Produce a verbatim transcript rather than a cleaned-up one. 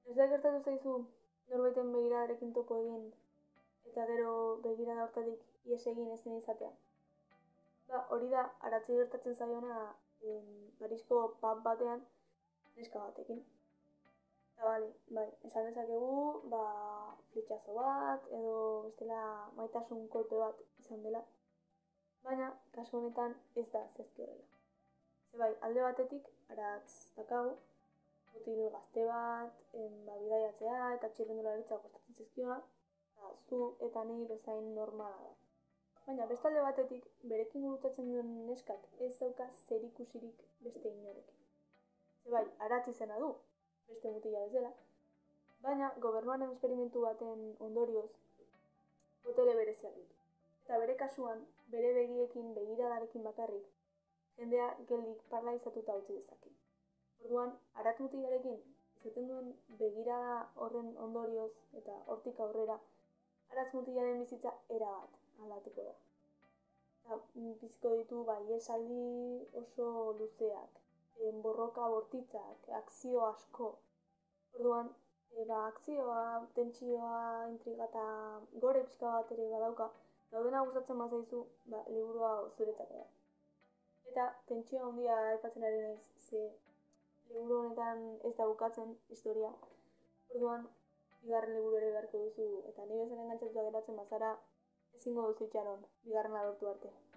Ez da gertatu zaizu norbaiten begiradarekin topo egin eta gero begirada hortatik ies egin ezin izatea. Ba, hori da aratzi gertatzen zaiona Parisko pub batean neska batekin. Eta bale, bai, esan dezakegu, ba, flitxazo bat edo bestela maitasun kolpe bat izan dela. Baina, kasu honetan ez da zehazki horrela. Ze bai, alde batetik, aratz dakagu, mutil gazte bat, ba, bidaiatzea eta txirrendularitza gustatzen zizkiona, eta zu eta nahi bezain normala da. Baina, beste alde batetik, berekin gurutatzen duen neskak ez dauka zerikusirik beste inorekin. Ze bai, aratz izena du, beste mutila bezala, baina gobernuaren esperimentu baten ondorioz botere bereziak ditu. Eta bere kasuan, bere begiekin, begiradarekin bakarrik, jendea geldik paralizatuta utzi dezake. Orduan, aratz mutilarekin izaten duen begirada horren ondorioz eta hortik aurrera, aratz mutilaren bizitza erabat aldatuko da. Eta biziko ditu bai esaldi oso luzeak, borroka bortitzak, akzio asko. Orduan, e, ba, akzioa, tentsioa, intriga eta gore pixka bat ere badauka, gaudena gustatzen bazaizu, ba, liburua zuretzako da. Eta tentsioa handia aipatzen ari naiz, ze liburu honetan ez da bukatzen historia. Orduan, bigarren liburu ere beharko duzu, eta ni bezala engantzatuta geratzen bazara, ezingo duzu itxaron, bigarrena lortu arte.